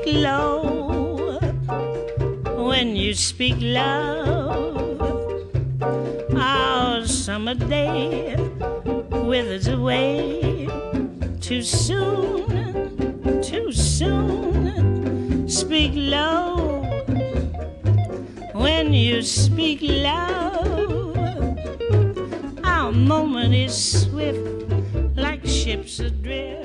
low. When you speak love, our summer day withers away. Too soon, too soon. Speak low. When you speak loud, our moment is swift like ships adrift.